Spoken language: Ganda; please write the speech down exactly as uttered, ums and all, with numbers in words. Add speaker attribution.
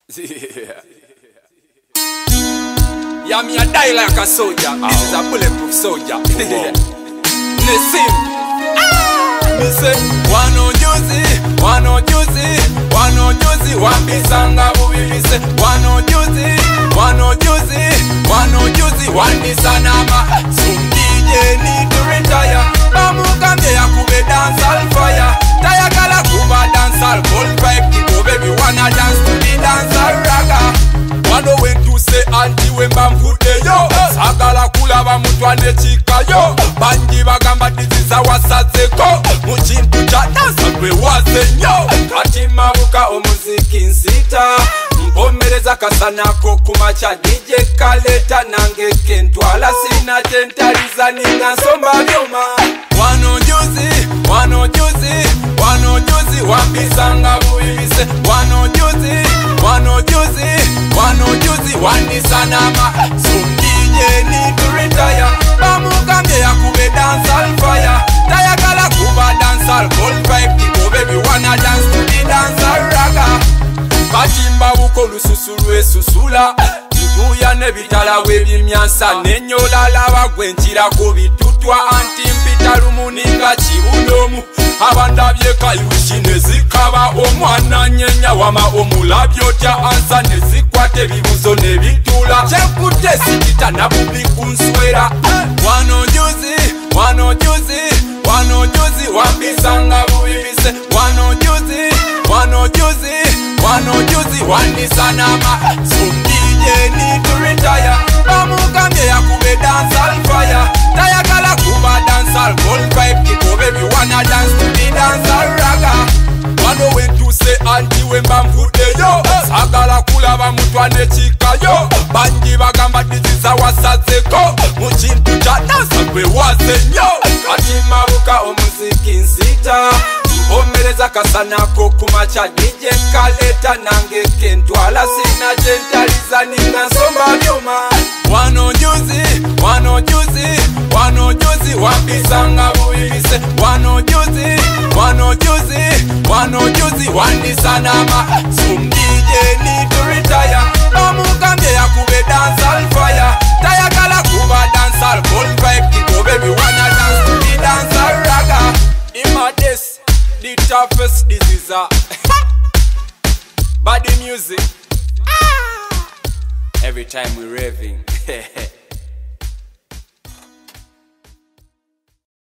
Speaker 1: Yeah. Yeah, me a die like a soldier. Oh. This is a bulletproof soldier. Listen. Me say, wano juzi, wano juzi, wano juzi, wambisanga bubibi se. Wano juzi, wano juzi, wano juzi, wandisanama. Some D J need to retire. Bamukambye yakube dancehall fire. Tayagala kuba dancehall cold pipe. Kiko baby wanna dance to the dancehall raga. Wano when to say anti when bamfute yo. Sagala kula bamutwane chika yo. Banji bagamba diziza wasazeko. Muchintu cha dansa kwe waze yo. Kati mabuka omuziki nsita. Mpomereza kasanako kumacha D J kaleta nange kentwala sina tentaliza ninga nsomba byoma. Wano juzi, wano juzi, wano juzi wambisanga buibise. Wano juzi, wano juzi, wano juzi wandisanama. Some D J need to retire. Bamukambye yakube dancehall fire. Tayagala kuba dancehall cold pipe. Kiko baby wanna dance to the dancehall raga. Katimba buko lususulu esusula. Ntuya nebitala webimyansa. Nenyola lava gwenchira kubitutwa. Anti mpita lumuninga chibunomu. Abandabye kayushi nezikaba. Omwana nyenya wama omulabyo tya ansa nezikwate bibuzo nebitula. Chekute sikita nabubi kunswera. Wano juzi, wano juzi, wano juzi wambisanga bubibise. Wano juzi, wano juzi, wano juzi wandisanama. Some D J need to retire. Bamukambye yakube dancehall fire. Tayagala kuba dancehall cold pipe. Kiko baby wanna dance to the dancehall raga. Wano when to say anti when bamfute yo. Sagala kula bamutwane chika yo. Banji bagamba diziza wasazeko. Muchintu cha dansa kwe waze yo. Kati mabuka omuziki nsita. Omereza kasanako kumacha D J kaleta nange kentwala sina tentaliza ninga nsomba byoma. Wano juzi, wano juzi, wano juzi wambisanga buibise. Wano juzi, wano juzi, wano juzi wandisanama. Some D J need to retire. Bamukambye yakube dancehall fire. Tayagala kuba dancehall cold pipe. Kiko baby wanna dance to the dancehall raga. Ima this the toughest disease. Body music. Every time we raving.